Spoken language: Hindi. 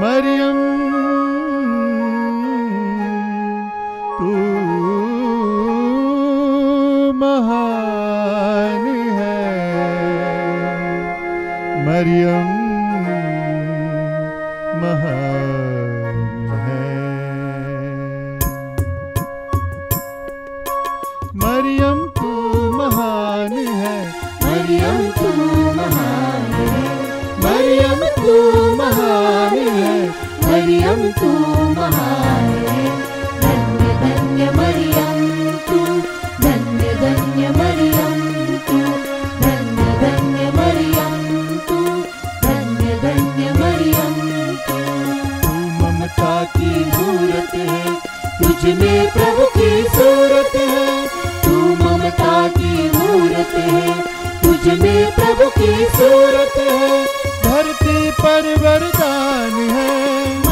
मरियम तू महान है, मरियम महान है। मरियम तू महान है, मरियम तू महान है, मरियम तू महान है, मरियम तू महान है। धन्य धन्य मरियम तू, धन्य धन्य मरियम तू, धन्य धन्य मरियम तू, धन्य धन्य मरियम तू। तू ममता की मूरत है, तुझ में प्रभु की सूरत है, तू ममता की मूरत है, तुझ में प्रभु की सूरत है। धरती पर वरदान है,